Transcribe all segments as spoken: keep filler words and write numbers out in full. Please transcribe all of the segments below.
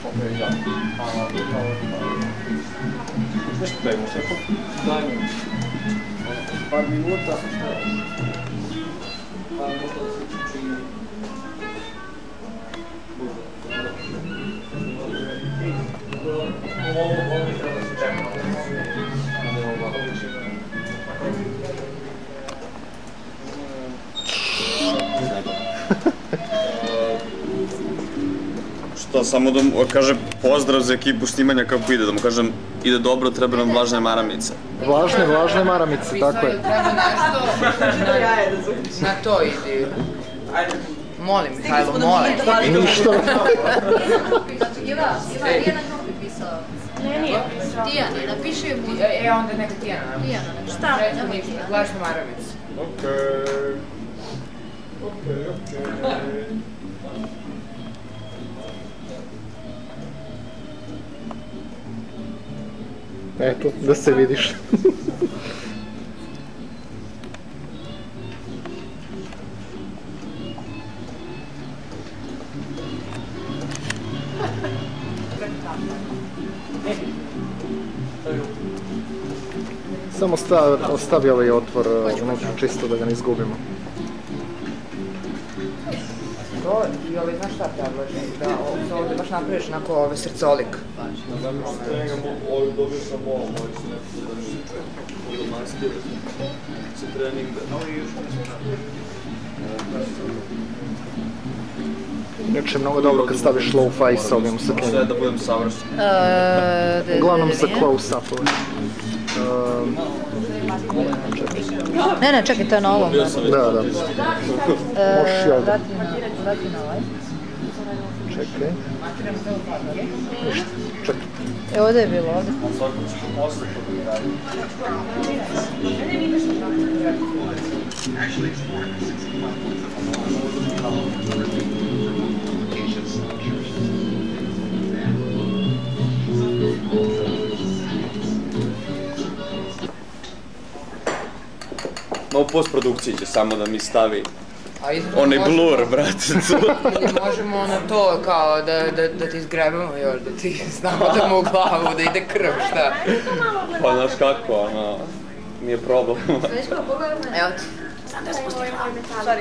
Okej, ja. Nešto dajmo se. Dajmo. Par minuta. Par minuta da se čini. Ovo mi treba da se čeka. A ne ova. Što, samo da mu kažem pozdrav za ekipu snimanja kako ide, da mu kažem ide dobro, treba nam vlažne maramice. Vlažne, vlažne maramice, tako je. Treba nešto na to ide. Molim, Mihajlo, molim. Ništa. Iva, Iva, nije na grupi pisao. Ne, nije pisao. Tijana, napiši mu. E, onda neka Tijana. Tijana, šta? Vlažne maramice. Okej. Okej, okej. Eto, da se vidiš. Samo ostavi ovaj otvor unutra čisto da ga ne izgubimo. To i ovaj, znaš šta predlažem? Da ovdje baš napraviš onako ove srcolik. Dobio sam ovo, moj se nekako da niče. Ovo maskira se trening da... Ovo je još Inače, mnogo dobro kad staviš low-fi s ovim usakljenjem. Sve da budem savršen. Uglavnom za close-upove. Ne, ne, čekaj, to je na ovom. Da, da. Možeš i ovdje. Vrati na ovaj. Čekaj. Ništa, čekaj. E, ovdje je bilo, ovdje. No, u postprodukciji će samo da mi stavi onaj blur, brate. Ili možemo na to kao da ti izgrebamo još, da ti znamo da mu u glavu, da ide krv, šta? Pa znaš kako, ono, nije problem. Svečko, pogledaj me. Evo ti. Sam da spusti glavu. Sorry.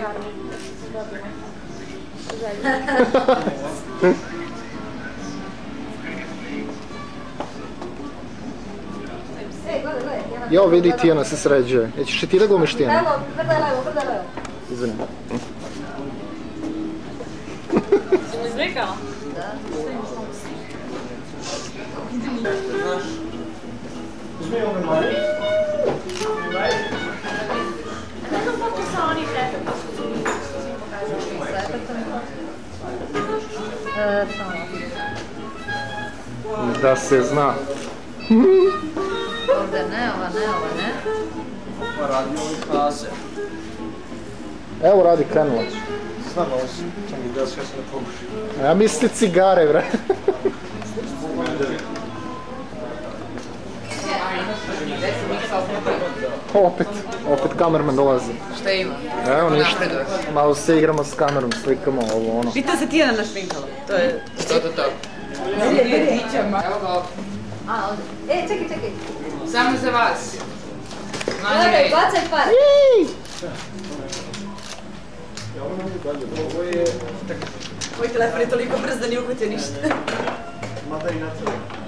Jo, vidi, Tijana se sređuje. Jećeš i ti da glumiš Tijana? Evo, vrдай levo, vrдай levo. Izvinim. Si mu izrekala? Da. Uzmi ove manje. Ne znam koliko sa onih efekta što su mi pokazali. Sa efektom. E, samo. Da se zna. Ovdje ne, ova ne, ova ne. Pa radi ovi kaze. Evo radi, krenula. Znam, ovo sam mi da sve se ne poguši. A ja misli cigare, bre. Opet, opet kamerman dolazi. Šta ima? Evo ništa, malo se igramo s kamerom, slikamo ovo ono. Pita se Tijana našminkala, to je... To, to, to. Evo ga ovdje. A, ovdje. E, čekaj, čekaj. Samo za vas. Gledaj, bacaj pare. Ovo je... Moj telefon je toliko brz da nije uhvatio ništa. Mada i na to.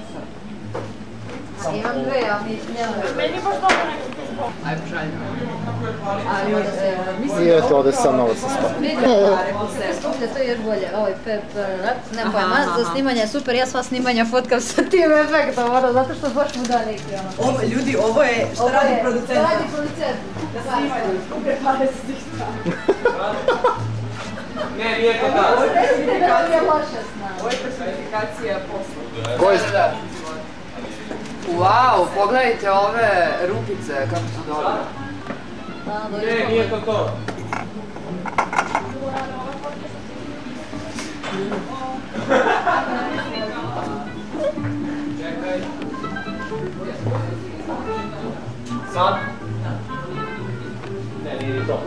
Imam dve, ali nemam. Meni baš dobro nekako zbog. Ajde, pošaljimo. Ali, I eto, ovdje sam novac sa spava. vidio, skuplje, to je još bolje. Ovaj pep, ne pojma, za snimanje je super, ja sva snimanja fotkam sa tim efektom, ono, zato što baš mu da neki, ono. Ovo, ljudi, ovo je što radi producent. Što radi producent. Da snimaju, skupe pare s tih strana. Ne, nije to da. Ovo je loše znam. Ovo je personifikacija posla. Ko je? Wow, pogledajte ove rupice, kako su dobre. Ne, nije to to. Čekaj. Sad? Ne, nije ni to.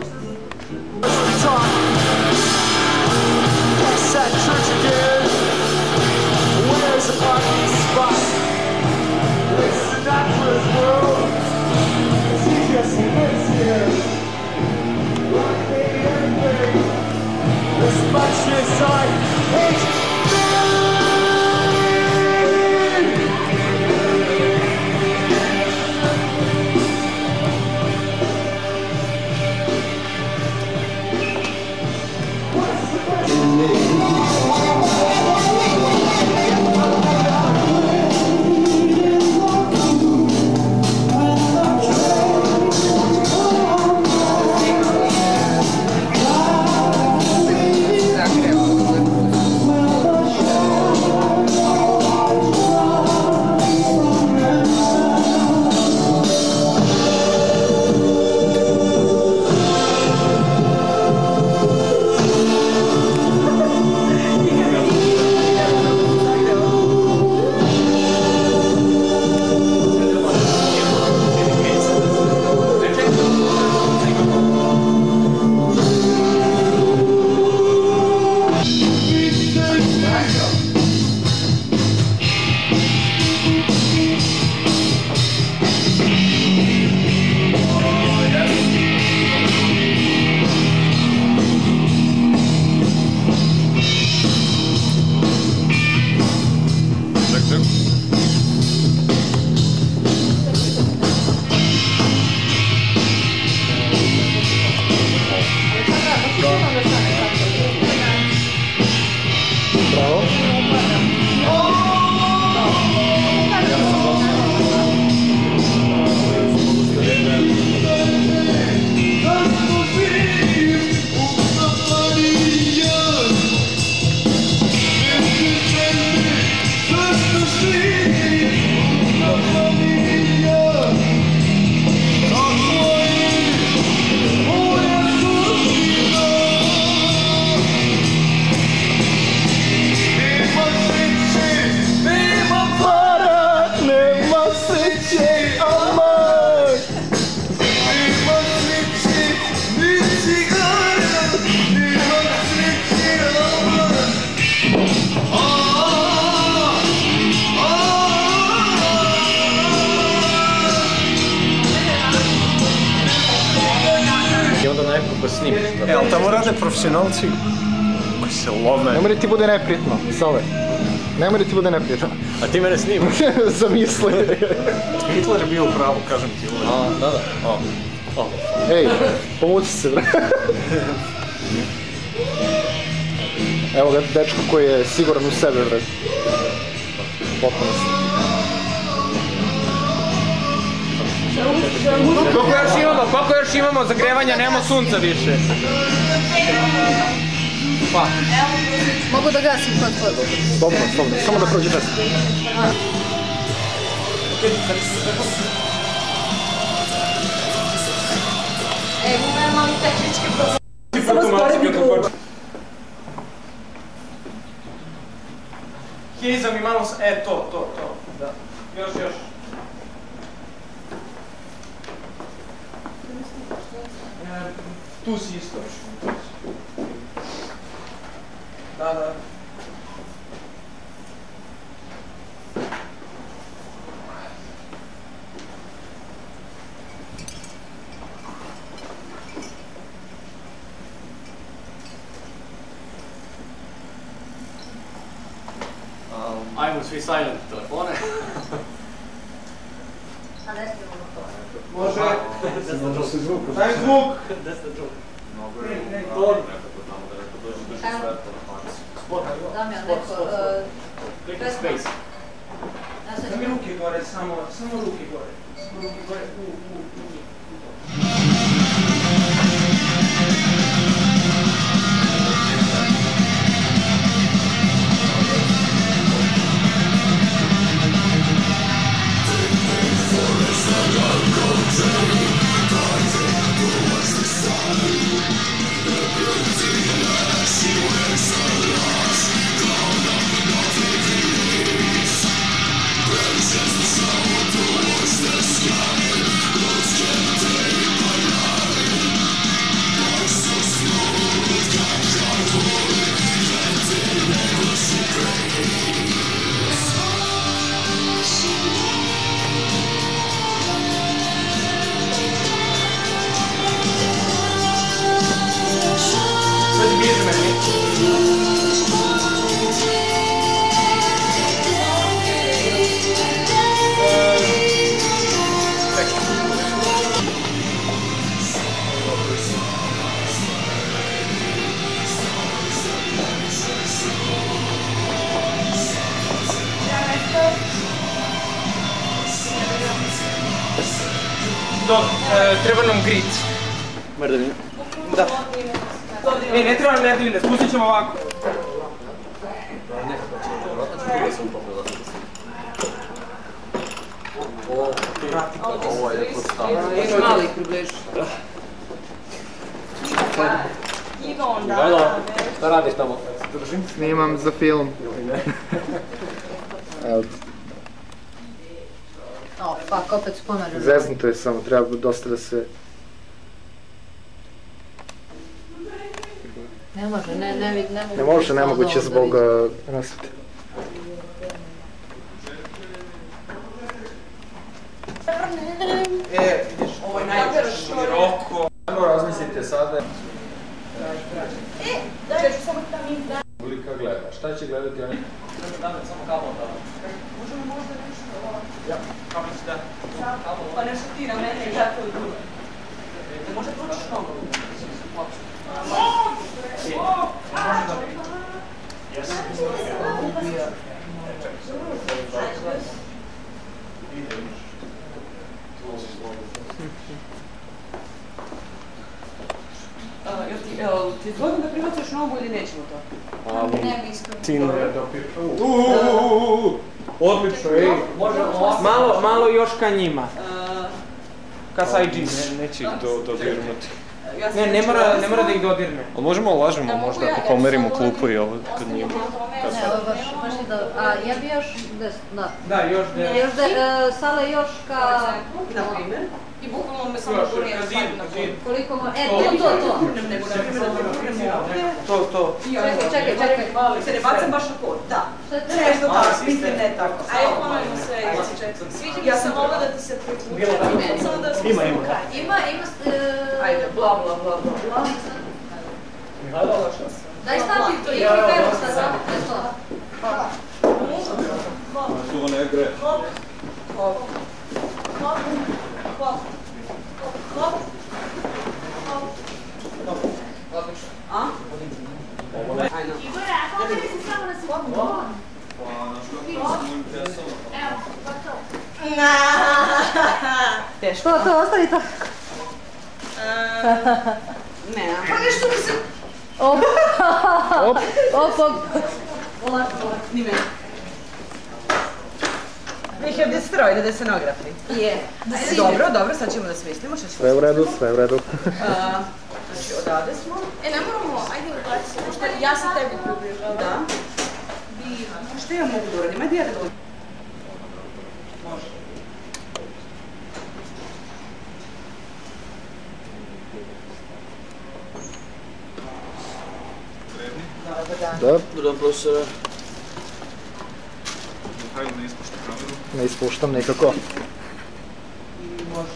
Church again. njim. E, ali tamo rade profesionalci koji se lome. Ne mora ti bude neprijetno, Sale. Ne mora ti bude neprijetno. A ti mene snimaš? Zamisli. Hitler je bio u pravu, kažem ti ovo. A, da, da. O. O. Ej, pomuci se, bre. Evo ga dečko koji je siguran u sebe, bre. Potpuno se. Koliko još imamo, koliko još imamo zagrevanja, nema sunca više. Pa. Mogu da gasim kod fotu. Dobro, dobro, samo da prođe pesma. E, imamo mali tehnički problem. Samo sporedni krug. Hiza mi malo, e to, to, to, da. Još, još. Tu si isto. Da, da. Ajmo svi silent telefone. A ne smijemo to. Može. Daj zvuk. Damjan, neko... Klikni space. Samo ruke gore, samo, samo ruke gore. Samo ruke gore, u, u, u, u. Dok, treba nam grit. Mrdavina. Da. E, ne treba nam mrdavina, spustit ćemo ovako. Ovo je kod stava. Mali približi. Gajla, šta radiš tamo? Snimam za film. Evo. O, fuck, opet spomenuo. Zeznuto je samo, treba dosta da se... Ne može, ne, ne vid, ne mogu... Ne može, nemoguće zbog rasvete. E, vidiš, ovo je najviše široko. Samo razmislite sada. E, daj, samo da mi da. Publika gleda, šta će gledati oni? Samo kabel tamo. Možemo možda nešto ovako. Ja, kabel će da. Pa nešto ti na mene i tako i drugo. Možda pročiš nogu. Jel ti zgodno da pribacaš nogu ili nećemo to? Ne bi iskreno. Tin. Odlično, ej. Malo, malo još ka njima. Ka sajđis. Neće ih dodirnuti. Ne, ne mora, ne mora da ih dodirne. Ali možemo lažemo možda ako pomerimo klupu i ovo kad njima. Ne, ovo baš, baš je dobro. A ja bi još, des, da. Da, još da... Još da, e, Sale još ka... Na primjer. I bukvalno me samo Još, gurnije na stavim zid, na na zid. Koliko mo... E, to, to, to. Gurnem nego, na primjer, da te gurnem ovdje. To, to. Čekaj, čekaj, čekaj. Se ne bacam baš na pod, da. Nešto tako, spite ne tako. Ajde, ponovimo sve, ići četiri. Sviđa mi se ovo da ti se priključuje. Samo da smo samo kraj. Ima, ima... Ajde, bla, bla, bla, bla. Daj stati to, ima i pevo sad, da? To ne gre. Hop. Hop. Hop. Hop. Hop. Hop. Odlično. A? Ajno. Igore, a pomeri se samo na sekundu. Pa, znaš kako sam mojim tesama. Evo, gotovo. Teško. To, to, ostavi to. Ne, pa nešto mi se... Op. Op. Op, op. Olako, olako, ni meni. We have destroyed the scenography. Je. Dobro, dobro, sad ćemo da smislimo što ćemo. Sve u redu, sve u redu. Znači, odavde smo. E, ne moramo, ajde ubaci, pošto ja se tebi približavam. Da. Što ja mogu da uradim? Ajde ja da dođem. Može. Da, Dobar dan, profesore. Hajde ne ispušti kameru. ne ispuštam nikako. Može.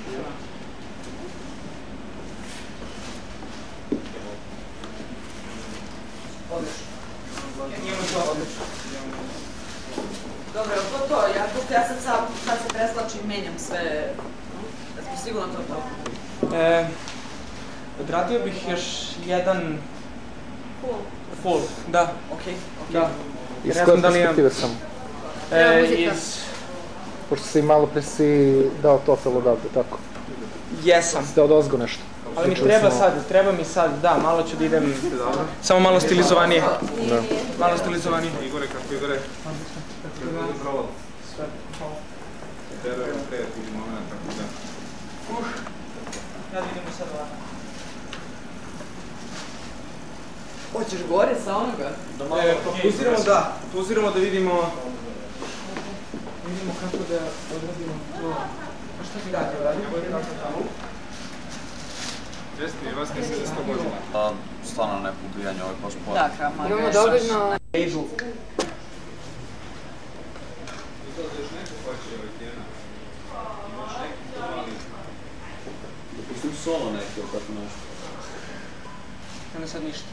Odlično. Imamo to odlično. Dobro, to to, ja, pošto ja sad sad, sad se preslačim i menjam sve, da smo sigurno to to. E, odradio bih još jedan... Cool. Full, da. Okej, okej. Da. Iz Ne koje znam da li imam- perspektive sam? E, iz... Pošto si malo pre si dao total odavde, tako? Jesam. Si dao dozgo nešto? Ali mi Čuli treba smo- sad, treba mi sad, da, malo ću da idem, samo malo stilizovanije. Da. Malo stilizovanije. Igore, kako Igore? Bravo. Sve, hvala. Tero je kreativni moment, tako da. Uh, ja da idemo sad ovako. Hoćeš gore sa onoga? E, pa pauziramo da, pauziramo da vidimo, vidimo kako da odradimo to. A šta ti radi, radi? Jeste, i vas nisi za sto godina. Pa, stvarno neko ubijanje, ovo je baš sport. Da, krama. Imamo dovoljno... Idu. Izlazi još neko hoće ovaj tjena. Imaš neki to mali. Dopustim solo neki, ili tako nešto. Nema sad ništa.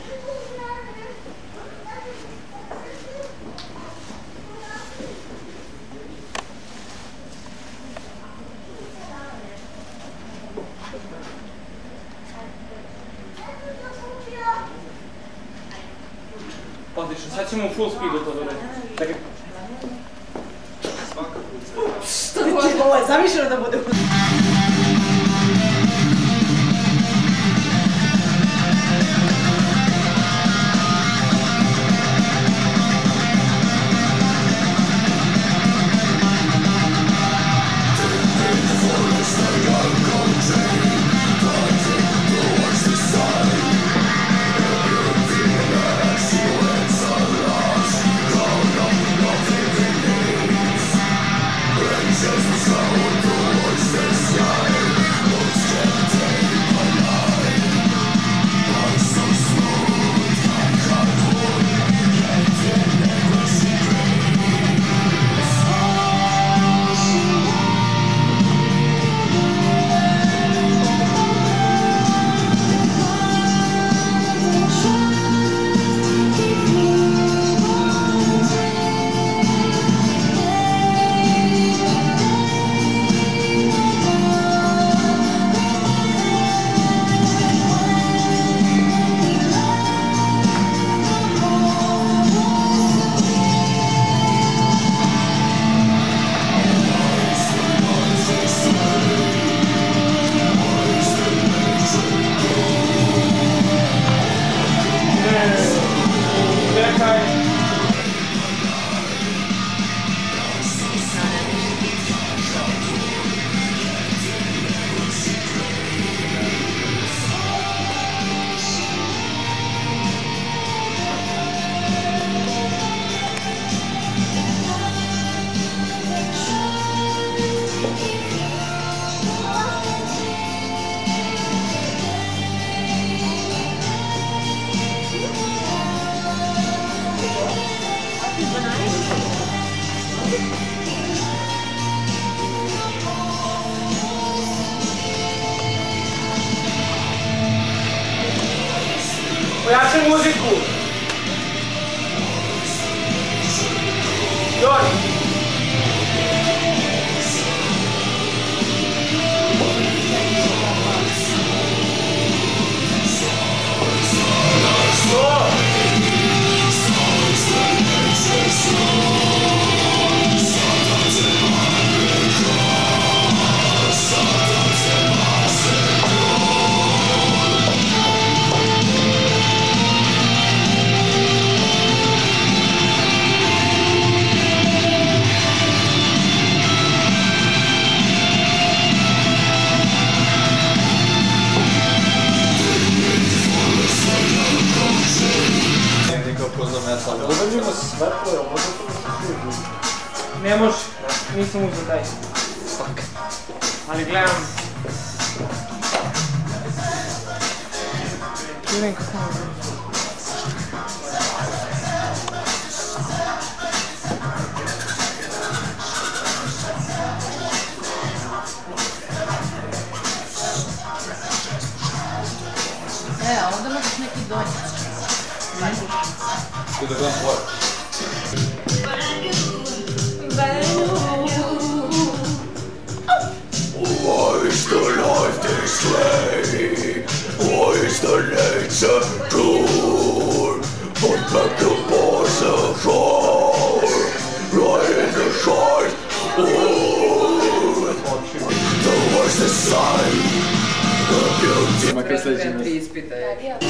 Odlično, sad ćemo u full speedu to dodati. Dakle, Svaka puca. Što ti ovo je zamišljeno da bude u... Pojačaj muziku! Još! Ne može, nisam uzeo taj. Ali gledam. Gledam kako je. E, a onda možeš neki donjeti. Tu da gledam tvoje. Why is the life this way? Why is the nature cool? Put back the balls of fire, right in the heart. The worst is sign, the beauty. Makar sljedeći Tri ispita je.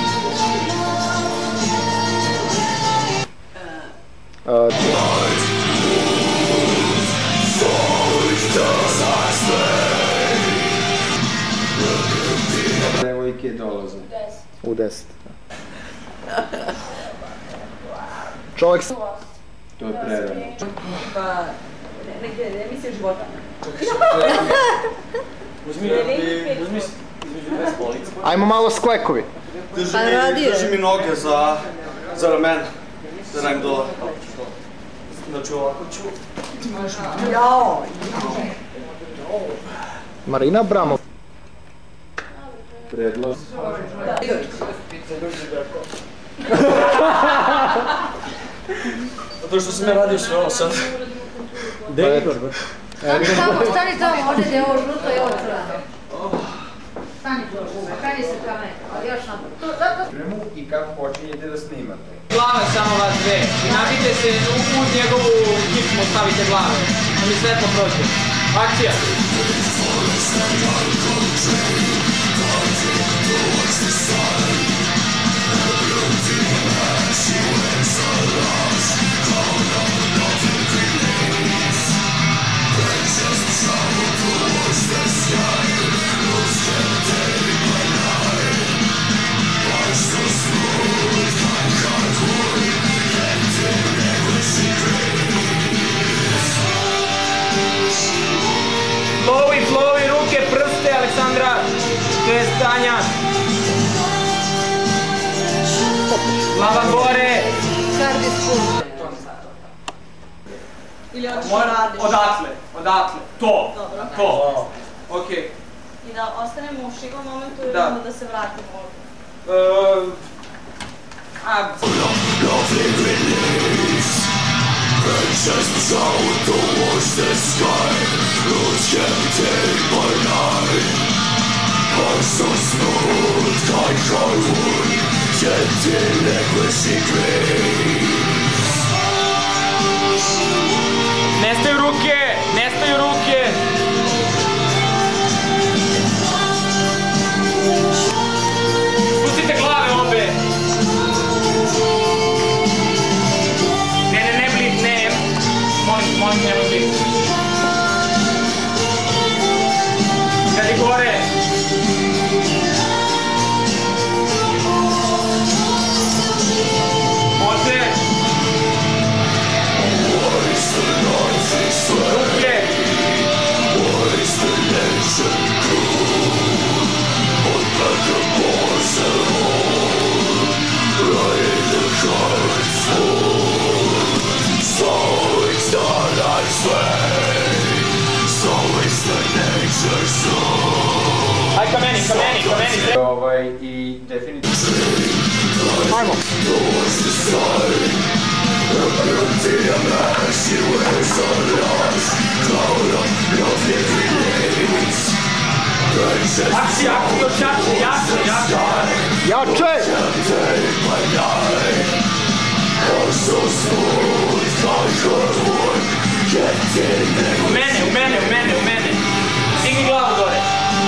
Devojke dolaze. U deset. Čovjek... To je prerano. Pa, negdje emisija života. Uzmi, uzmi između dve stolice. Ajmo malo sklekovi. Drži mi, drži mi noge za, za ramena. Da radim dole. Znači ovako ću... Jao! Marina Abramov. Predlaz. Zato što sam ja radio sve ovo sad. Gdje je Igor? Stani tamo, stani tamo, ovdje gdje je ovo žuto i ovo crveno. Stani tu, okreni se kamera, ali još napad. Premu i kako počinjete da snimate. Glava samo vas dve. I nabite se u njegovu kičmu, stavite glave. Da mi svetlo prođe. Akcija! Flowi, flowi, ruke, prste, Aleksandra, to je Tanja. Glava gore. Kardi spust. Ili ono što radiš. Odatle, odatle, to, to. Okej. I da ostanemo u šivom momentu i onda da se vratimo ovdje. A... Just out towards the sky, roots captain by night. Are so smooth like hardwood, gentle legacy grace. Nestaju ruke, nestaju ruke. Spustite glave obe. Ne, ne, ne blit, ne. Molim, molim, nemoj blit. Gledaj gore. Može. Ruke. Aj ka meni, ka meni, ka meni. Ovaj, i definitivno... Ajmo! Akcija, akcija, još jače, jače, jače! Jače! U mene, u mene, u mene, u mene! Digni glavu gore!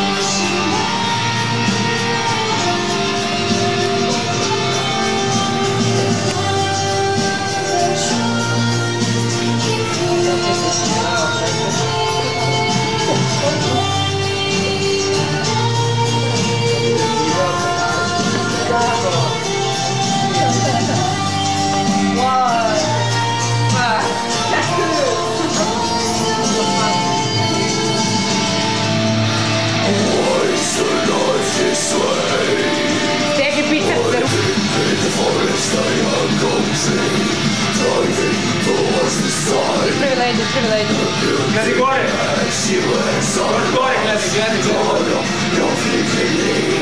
Tegi biceps za ruku. Ispravi leđe, ispravi leđe. Gledi gore! Gore, gore, gledi, gledi, gledi.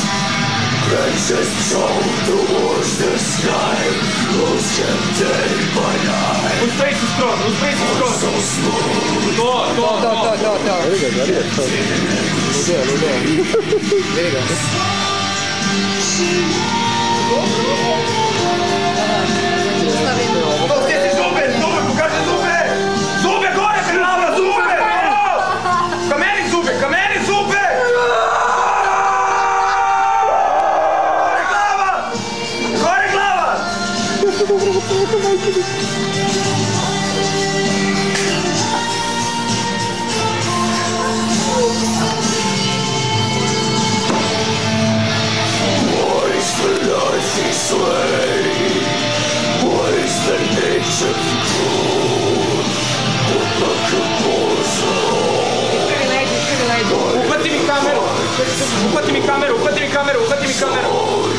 Uspravi se skroz, uspravi se skroz. To, to, To, to, to, to. Vidi ga, vidi ga, to. Ludeo, ludeo. Vidi ga. Sjeti zube, zube, pokaži zube! Zube gore, prelava, zube! Kameni zube, kameni zube! Gore glava! Gore glava! Uhvati mi kameru! Uhvati mi kameru, uhvati mi kameru, uhvati mi kameru!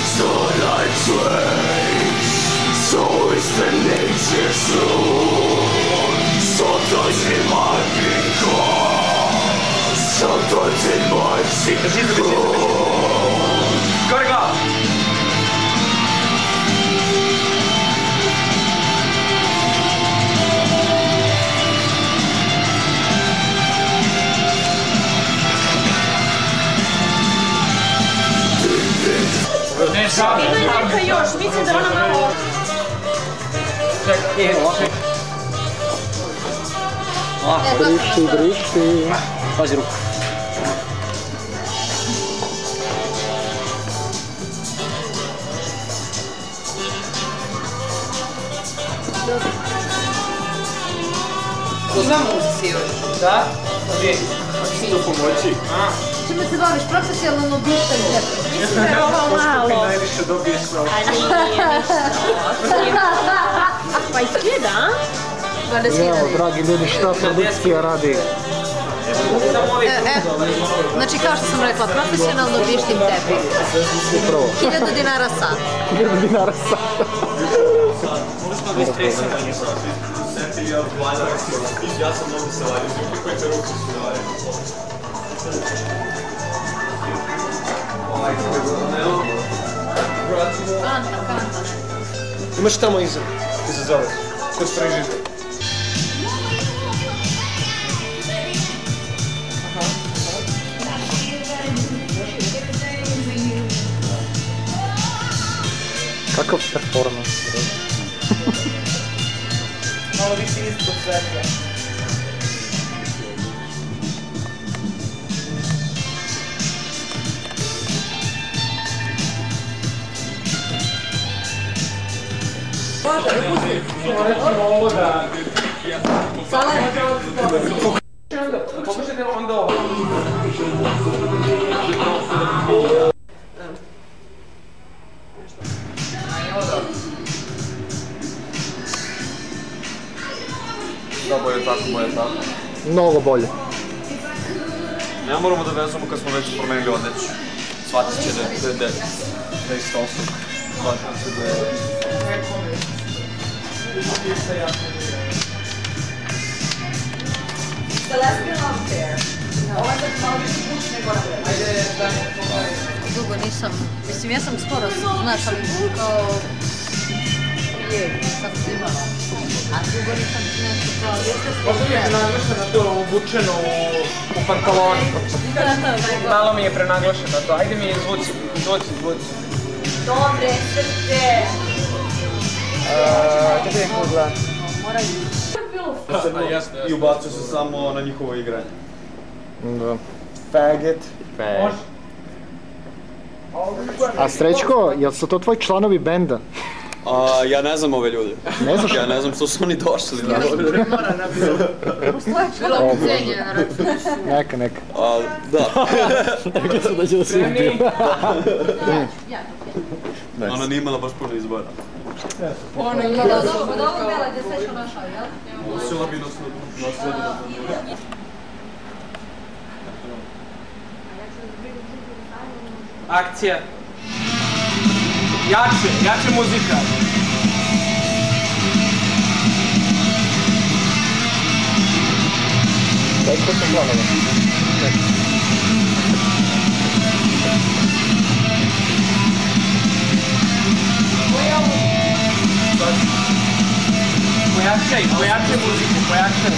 Gore glava! Ne, žao! Ima neka još, mislim da ona malo... Čekaj, evo, čekaj. Brišti, brišti. Pazi ruku. To znamo uzisivaš. Da? Gdje? Što pomoći? Čime se baviš? Profesionalno bištanje. Mislim da je ovo malo. Najviše dobiješ pravo. A nije ništa. Pa iskida, a? Evo, dragi ljudi, šta produkcija radi? E, e, znači kao što sam rekla, profesionalno bištim tepih. Upravo. Hiljadu dinara sad. Hiljadu dinara sad. Ja sam mnogo se vadio, svi koji te ruci su vadio. Kanta, kanta. Imaš tamo iza, iza zove, kod frižider. Kakav performans. Malo više ispod svetla. Recimo ovo da... Sale? Pokušajte onda ovo. Da, bolje tako, bolje tako. Mnogo bolje. Ne moramo da vezamo kad smo već promenili odeću. Shvatit će da je da je isto osoba. Shvatit će da je... Celestial Fair. Ovo je da malo više kuć nego na vreme. Dugo nisam sam, mislim ja sam skoro, znaš, ali kao... Je, sam snimala. A drugo nisam nešto kao... Možda mi je prenaglašeno to obučeno u pantaloni. Malo mi je prenaglašeno to, ajde mi izvuci, izvuci, izvuci. Dobre, srce. Čekaj neko gleda. Moraju. I ubacio se samo na njihovo igranje. Da. Faggot. Faggot. A Srećko, jel su to tvoji članovi benda? A, ja ne znam ove ljude. Ne znaš? Ja ne znam što su oni došli. Bilo ucenje na računu. Neka, neka. A, da. Rekli su da će da se ubiju. Ona nije imala baš puno izbora. Ono je imala od ovog bela gdje Srećko našao, jel? Nosila bi na sredinu. Akcija. Jače, jače muzika. Daj ko sam planova. Pojačaj, pojačaj muziku, pojačaj.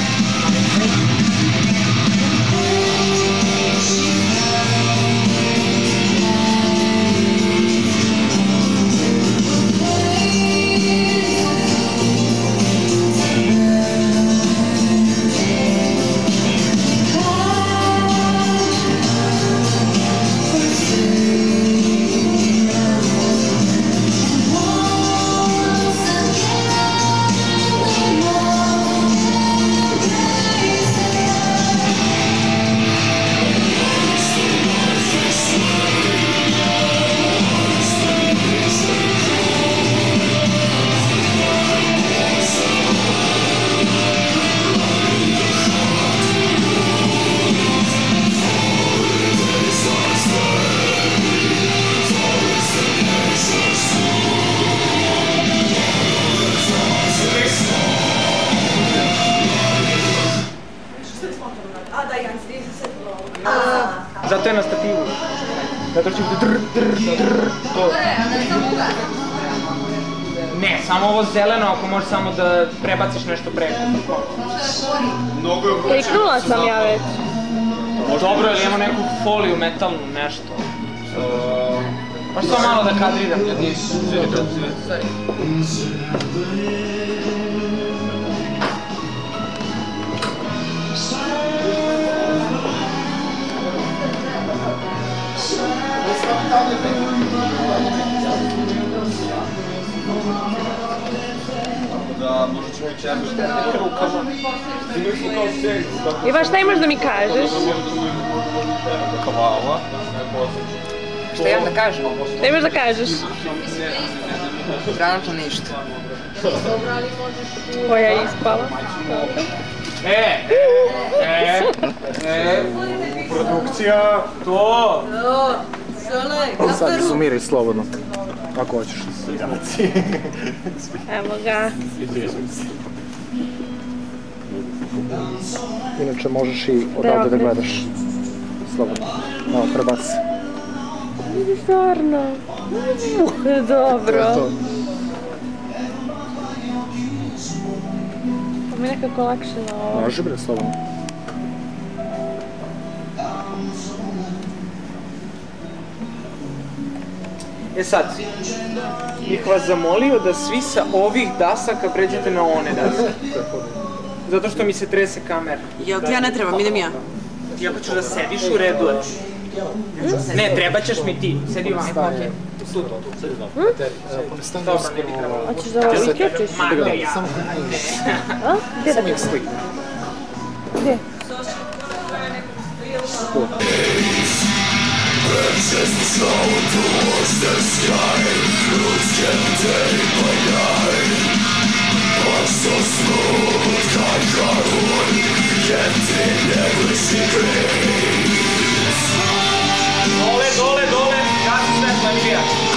Zato je na stativu. Zato će biti drr, drr, drr, to. Ne, samo ovo zeleno, ako možeš samo da prebaciš nešto preko. Kliknula sam ja već. Dobro, ili imamo neku foliju metalnu, nešto. Možeš samo malo da kadriram, ljudi. Iva, šta imaš da mi kažeš? Hvala. Šta imam da kažem? Šta imaš da kažeš? Trenutno ništa. Koja je ispala. E, e, e, produkcija, to! Sad izumiraj slobodno. Kako hoćeš. Evo ga. Inače možeš i odavde da gledaš. Slobodno. Evo, prebaci se. Vidi stvarno. Dobro. To mi je nekako lakše na ovo. Može bre, slobodno. E sad, bih vas zamolio da svi sa ovih dasaka pređete na one dasake. Zato što mi se trese kamera. Jel ti ja ne trebam, idem ja? Ti ako ćeš da sediš u redu, ne, treba ćeš mi ti. Sedi vam, okej. Tu, tu, tu. Dobro, ne bi trebalo. Hoćeš da ovo isključiš? Materija. A? Gdje da Samo ih slik. Gdje? Just slow towards the sky, roots kept day by night. I'm so smooth, I got one, kept in every secret. Dole, dole, dole, gasi svetla, Livija.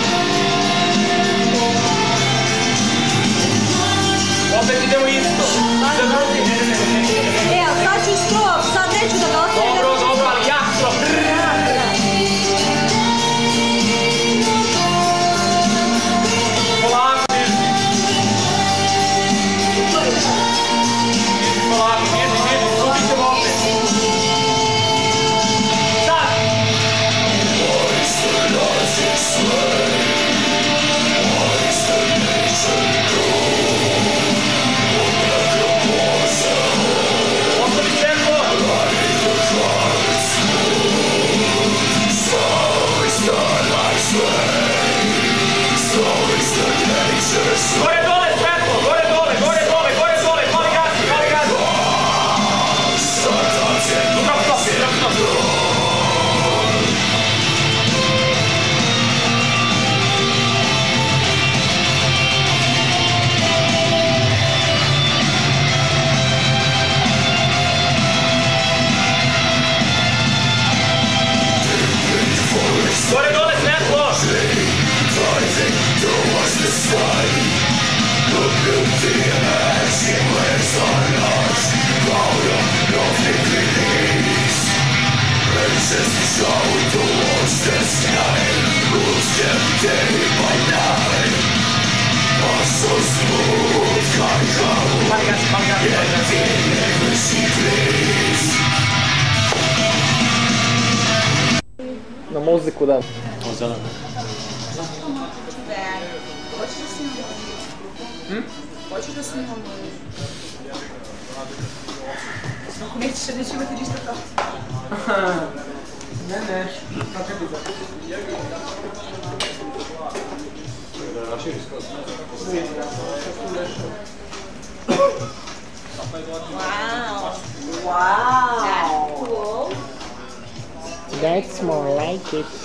Opet idemo isto. E, a sad ću stop, sad neću da ga ostavim. Dobro, dobro, ali jak stop. Na muziku, da. Hoćeš da snimamo? Hm? Hoćeš da snimamo? Ako nećeš, neću imati ništa protiv. Ne, ne. Kako je bilo? Wow. Wow. That's cool. That's more like it.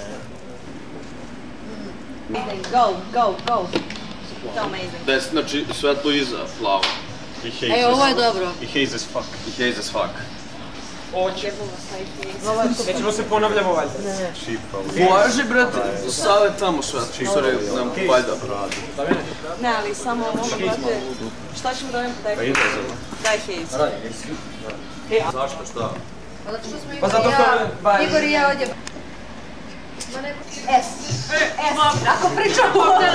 Go, go, go. So amazing. Da je, znači, svetlo iza, plavo. Ej, ovo je dobro. I haze as fuck. I haze as fuck. Oće. Nećemo se ponavljamo valjda. Važi, brate, stave tamo svetlo, sorry, nam valjda. Ne, ali samo ono, brate, šta ćemo da ovim daj? Daj haze. Zašto, šta? Pa zato što... Igor i ja ovdje. S. S. Ako pričamo ovdje.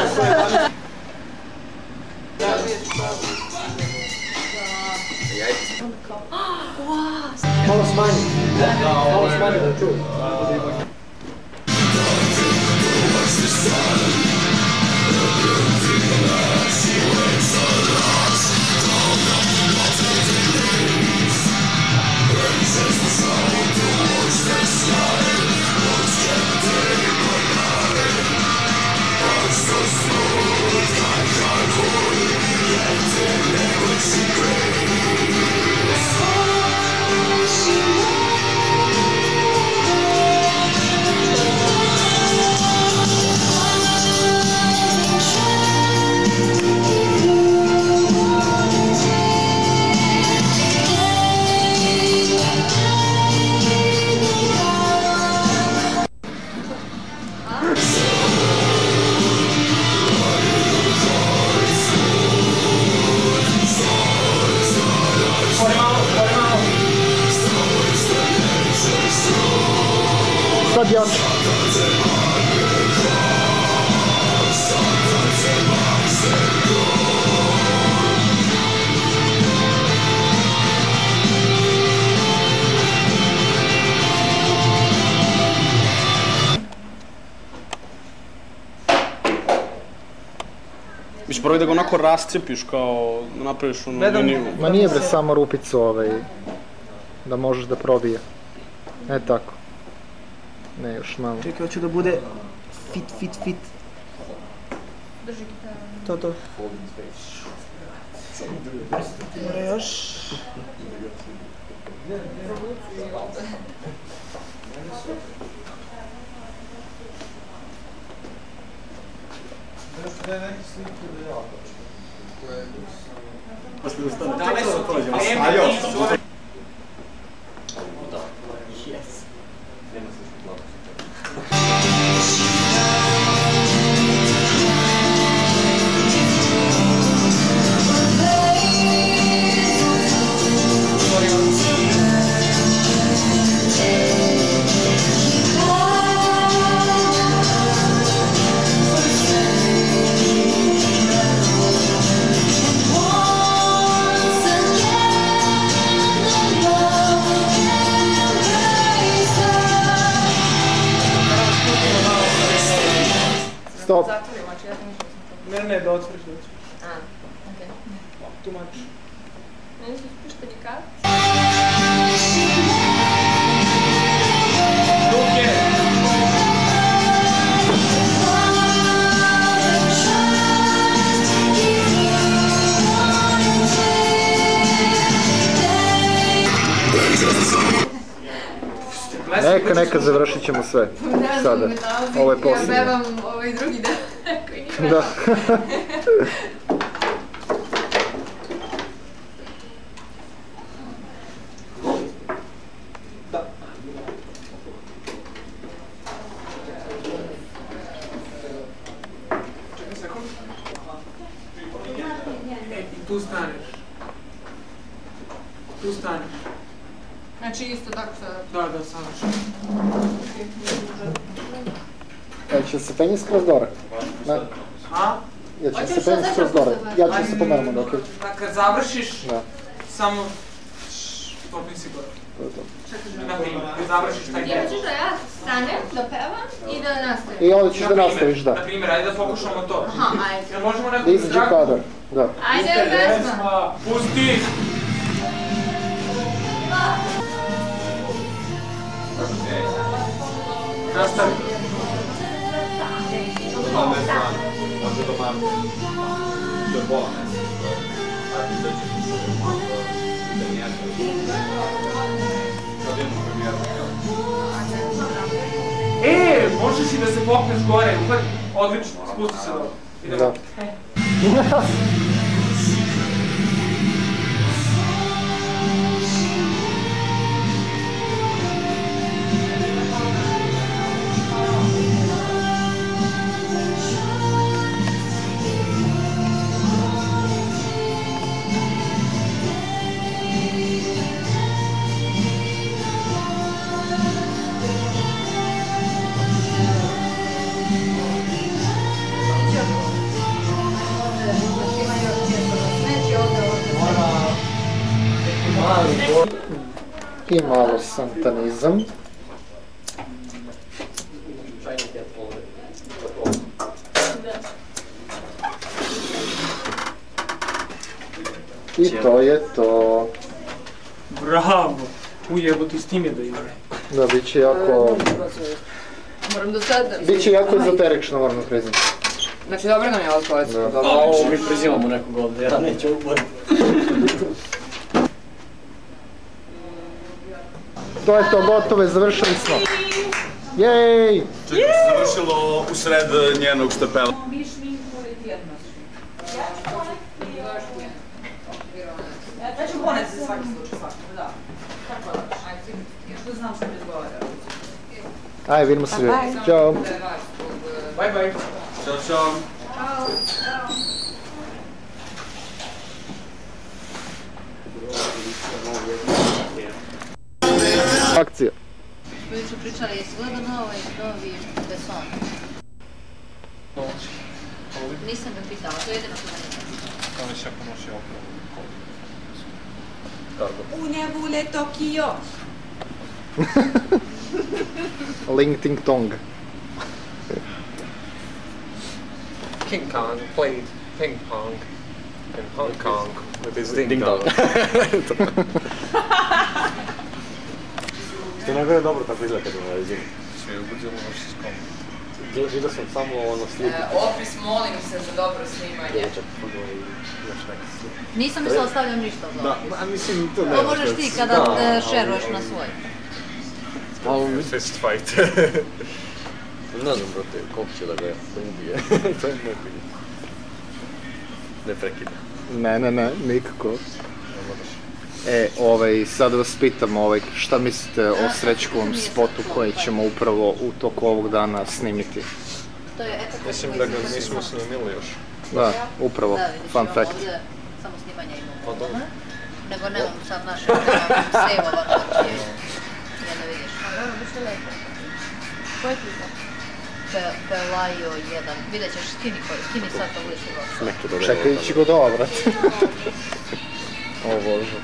Malo smanji. Malo smanji da čuj. Sad Janče. Miš prvi da ga onako rascepiš kao napraviš onu liniju. Ma nije bre samo rupicu ovaj, da možeš da probije. E tako. Ne, još malo. Čekaj, hoću da bude fit, fit, fit. Drži gitaru. To, to. Mora još. Stop. Ne, ne, da otvoriš, da otvoriš. A, okej. Tumač. Meni su spušteni kart. Ruke! Neka, neka, završit ćemo sve. Sada. Ovo je posljednje. Ja bevam ovaj drugi dan koji nije. Da. E, i tu staneš. Tu staneš. Znači isto tako sa... Da, da, savršeno. E, će se penji skroz dore? Ne? A? Ja će se penji skroz dore. Ja ću se pomeramo dok je. Kad završiš, Da. samo stopni si gore. To je to. Na primjer, kad završiš taj Ti hoćeš da ja stanem, da pevam i da nastavim? I onda ćeš da nastaviš, da. Na primjer, ajde da pokušamo to. Aha, ajde. Jel možemo Da neku izađe strahu? kadar, da. Ajde, pesma. Pusti! Nastavi. Dove stanno? Quando domani due buone, a ti dođe da niječe. Sad jednu premijeru. E, možeš i da se popneš gore, uhvati. Odlično, spusti se dobro. Idemo. Da. I malo santanizam. I to je to. Bravo! Ujebote, s tim je da ide. Da, bit će jako... Moram da sadam. Bit će jako ezoterično, moram da priznam. Znači, dobro nam je ovo stolica. Da. A ovo mi prizivamo nekog ovdje, ja neću uporiti. To je to, gotovo je, završili smo. Jej! Čekaj, se završilo u sred njenog štepela. Vi šminku ili ti jedno šminku? Ja ću poneti... Ja ću poneti za svaki slučaj, svaki, da. Kako da? Ajde, što znam što mi odgovara. Ajde, vidimo se. Ćao. Bye, bye. Ćao, čao. Ćao. Akcija. Koji su pričali, jesi gledao novi, novi Beson? Nisam ga pitala, to je jedino što ga nisam. Kao već ako nosi opravo. U nebu le Tokio. Ling Ting Tong. King Kong played ping pong in Hong Kong with his ding dong. Što je najgore dobro tako izgleda kad ima zim. Sve ubuđeno noći s kom. Vidio sam samo ono sliku. Opis, molim se za dobro snimanje. Dječak, pogledaj i još neke slike. Nisam mislila stavljam ništa od Da, ovog. a mislim to ne. To možeš ti kada e, šeruješ na svoj. Fist fight. Ne znam, brate, koliko će da ga ubije. To je moj pitanje. Ne prekida. Ne, ne, ne, nikako. E, ovaj, sad vas pitam, ovaj, šta mislite o Srećkovom spotu koji ćemo upravo u toku ovog dana snimiti? To je eto Mislim da ga nismo snimili još. Da, upravo, da, vidiš, fun imamo fact. ovdje samo snimanje imamo. Pa dobro. Nego nemam sad naše, nemam save-ova, znači, ja da vidiš. A dobro, bit će lepo. Ko je klika? Pelajo jedan, vidjet ćeš, skini koji, skini sad to budeš uvijek. Čekajući go dova, brate. O Bože.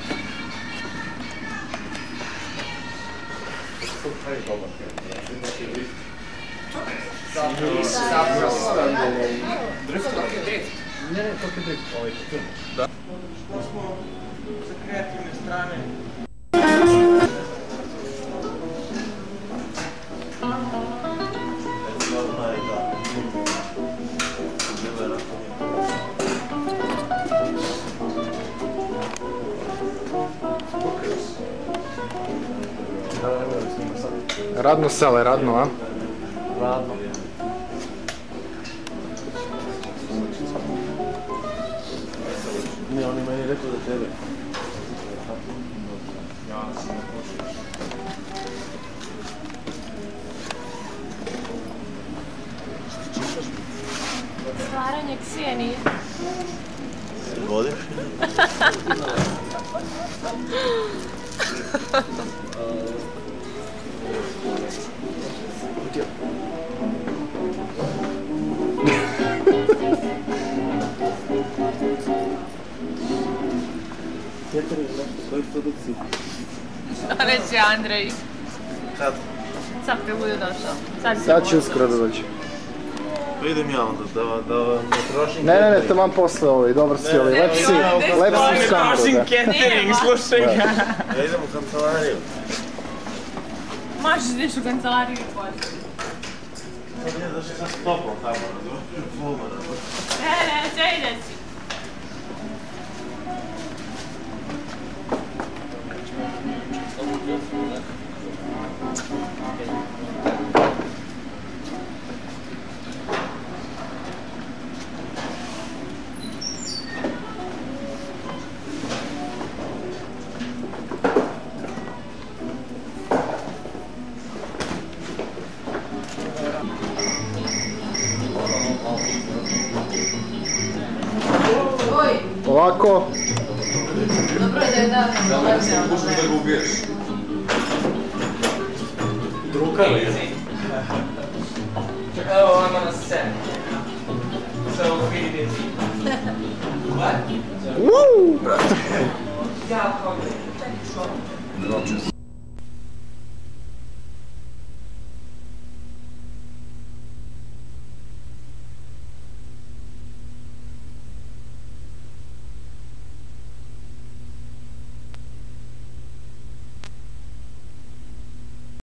Drift? Drift. Ne, ne, to je drift. Ovaj to film. Da. To smo sa kreativne strane. Radno sele, radno, a? Radno. Ne, on ima i rekao da tebe. Stvaranje Ksenije. Vodiš? Šta reći Andrej? Kad? Sad kad bude došao. Sad, Sad će uskoro doći. Pa idem ja onda, da, da ne trošim Ne, ne, ne, taman posle ovaj, dobar si ovaj, lep si, lep si u kameru, da. Catering, slušaj ga. Ja idem u kancelariju. Možeš ideš u kancelariju i pođeš. Sad nije da še sad toplo tamo, razumiješ, fulno razumiješ. Ne, ne, sve ide si. Ovako. Dobro je da je davno dolazio. Možeš da ga ubiješ. Druga li je? Oh, I'm on a set. So we did it. What? Woo! Yeah, probably. Roaches.